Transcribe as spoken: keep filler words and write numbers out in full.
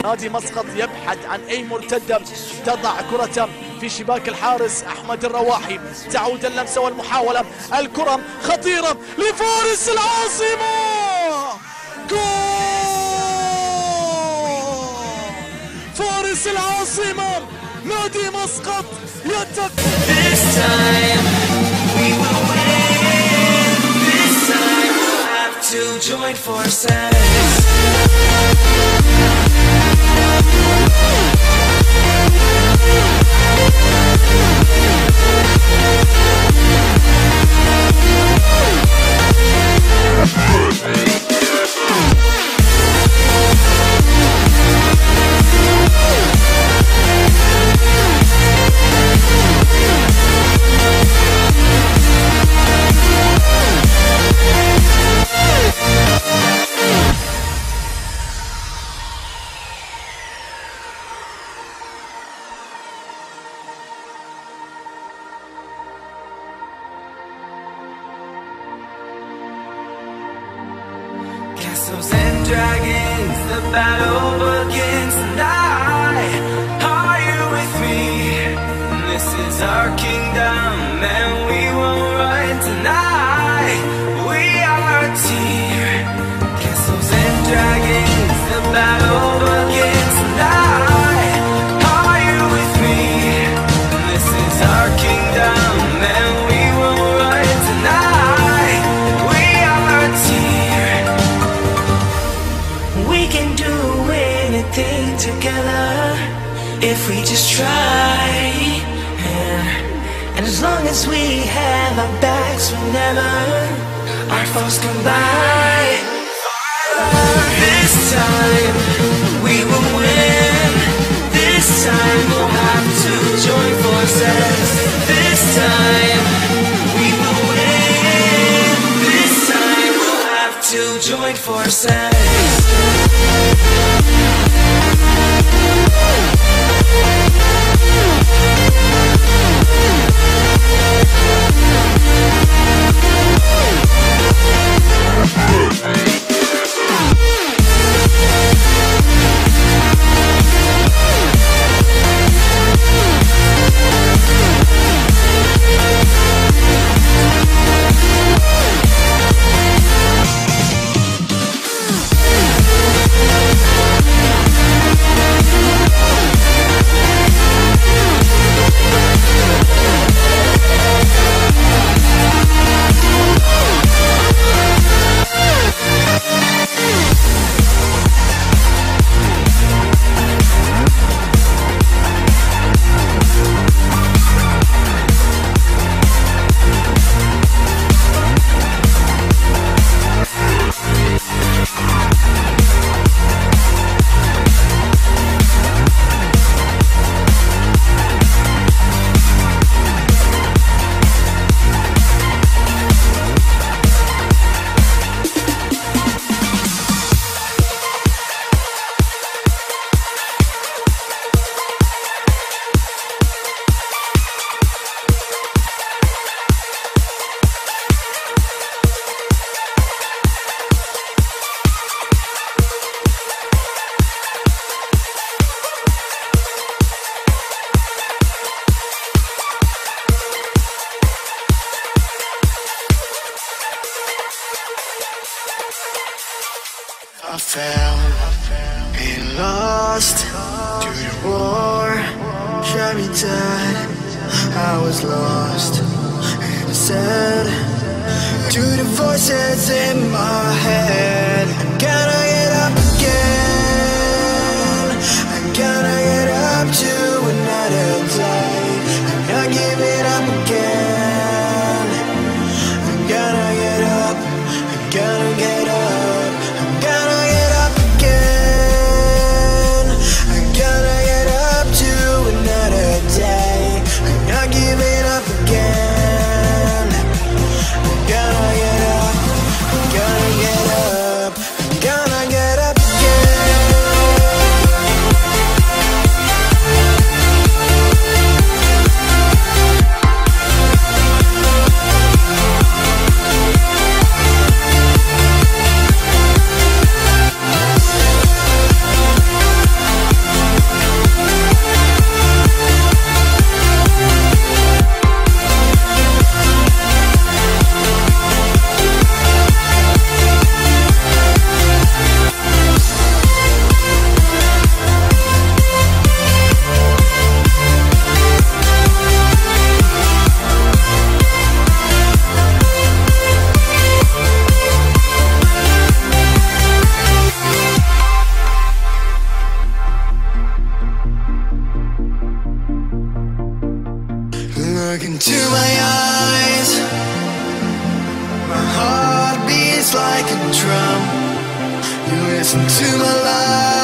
نادي مسقط يبحث عن أي مرتدة تضع كرة في شباك الحارس أحمد الرواحي. تعود اللمسة والمحاولة، الكرة خطيرة لفارس العاصمة، جول فارس العاصمة نادي مسقط يتفوق. To join forces. Castles and dragons, the battle begins tonight. Are you with me? This is our kingdom and we won't run tonight. We are a team. Castles and dragons, the battle begins tonight. Are you with me? This is our kingdom and we won't run tonight. We are a team. We can do anything together if we just try, yeah. And as long as we have our backs whenever our foes combine, this time we will win. This time we'll have to join forces. This time we will win. This time we'll have to join forces. I fell and lost to the war, shot me dead. I was lost and I said to the voices in my head, I'm gonna get up again. I'm gonna get up to another day. I'm not giving up again. I'm gonna get up. I'm gonna get up. Giving up again. I'm gonna get up, I'm gonna get up. like a drum. You listen to my life.